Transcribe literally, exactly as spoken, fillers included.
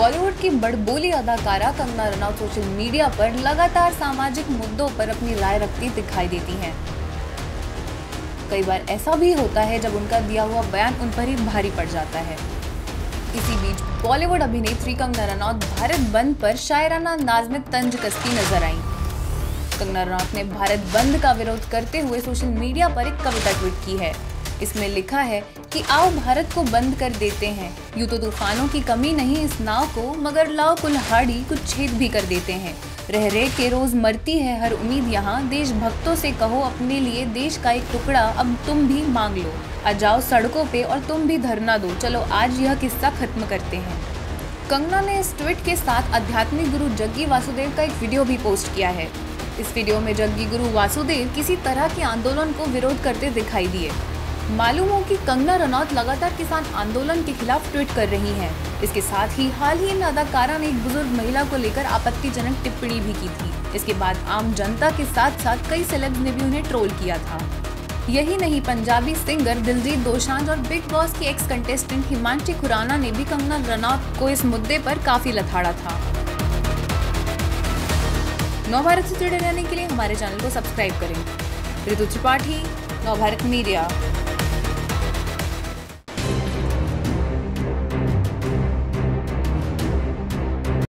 बॉलीवुड की बड़बोली अदाकारा Kangana Ranaut social media पर लगातार सामाजिक मुद्दों पर अपनी राय रखती दिखाई देती हैं। कई बार ऐसा भी होता है जब उनका दिया हुआ बयान उन पर ही भारी पड़ जाता है। इसी बीच बॉलीवुड अभिनेत्री कंगना रनौत भारत बंद पर शायराना अंदाज में तंज कसती नजर आईं। कंगना रनौत ने भारत बंद का विरोध करते हुए सोशल मीडिया पर एक कविता ट्वीट की है। इसमें लिखा है कि आओ भारत को बंद कर देते हैं, यूं तो तूफानों की कमी नहीं इस नाव को, मगर लाओ कुल्हाड़ी कुछ छेद भी कर देते हैं। रह रह के रोज मरती है हर उम्मीद यहाँ, देशभक्तों से कहो अपने लिए देश का एक टुकड़ा अब तुम भी मांग लो। आ जाओ सड़कों पे और तुम भी धरना दो, चलो आज यह किस्सा खत्म करते हैं। कंगना ने इस ट्वीट के साथ आध्यात्मिक गुरु जग्गी वासुदेव का एक वीडियो भी पोस्ट किया है। इस वीडियो में जग्गी गुरु वासुदेव किसी तरह के आंदोलन को विरोध करते दिखाई दिए। मालूम हो कि कंगना रनौत लगातार किसान आंदोलन के खिलाफ ट्वीट कर रही हैं। इसके साथ ही हाल ही में अदाकारा ने एक बुजुर्ग महिला को लेकर आपत्तिजनक टिप्पणी भी की थी। इसके बाद आम जनता के साथ साथ कई सेलेब्स ने भी उन्हें ट्रोल किया था। यही नहीं, पंजाबी सिंगर दिलजीत दोसांझ और बिग बॉस की एक्स कंटेस्टेंट हिमांशी खुराना ने भी कंगना रनौत को इस मुद्दे पर काफी लताड़ा था। नवभारत से जुड़े रहने के लिए हमारे चैनल को सब्सक्राइब करें। ऋतु त्रिपाठी, नवभारत मीडिया।